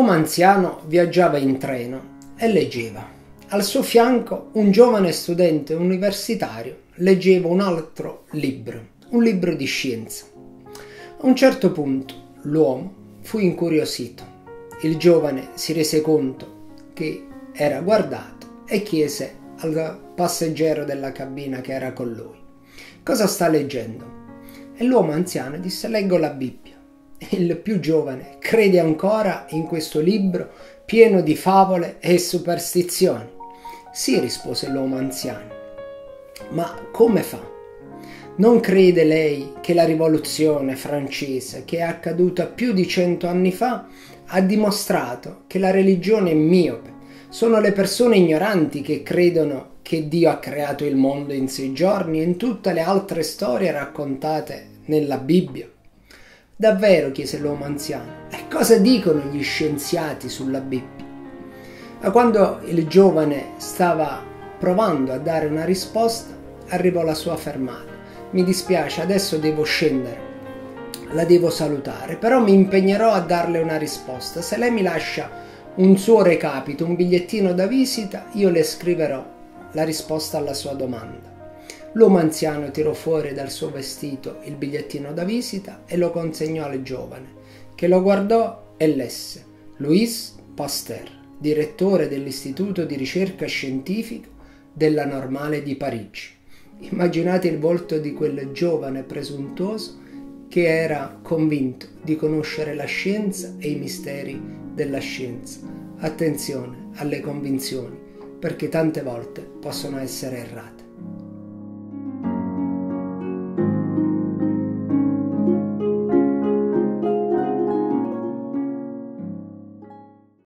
uomo anziano viaggiava in treno e leggeva. Al suo fianco un giovane studente universitario leggeva un altro libro, un libro di scienza. A un certo punto l'uomo fu incuriosito. Il giovane si rese conto che era guardato e chiese al passeggero della cabina che era con lui: «Cosa sta leggendo?» E l'uomo anziano disse: «Leggo la Bibbia». Il più giovane: «Credi ancora in questo libro pieno di favole e superstizioni?» «Sì», rispose l'uomo anziano. «Ma come fa? Non crede lei che la rivoluzione francese, che è accaduta più di 100 anni fa, ha dimostrato che la religione è miope? Sono le persone ignoranti che credono che Dio ha creato il mondo in 6 giorni e in tutte le altre storie raccontate nella Bibbia». «Davvero?» chiese l'uomo anziano. «E cosa dicono gli scienziati sulla Bibbia?» Ma quando il giovane stava provando a dare una risposta, arrivò la sua fermata. «Mi dispiace, adesso devo scendere, la devo salutare, però mi impegnerò a darle una risposta. Se lei mi lascia un suo recapito, un bigliettino da visita, io le scriverò la risposta alla sua domanda». L'uomo anziano tirò fuori dal suo vestito il bigliettino da visita e lo consegnò al giovane, che lo guardò e lesse: Louis Pasteur, direttore dell'Istituto di ricerca scientifica della Normale di Parigi. Immaginate il volto di quel giovane presuntuoso che era convinto di conoscere la scienza e i misteri della scienza. Attenzione alle convinzioni, perché tante volte possono essere errate.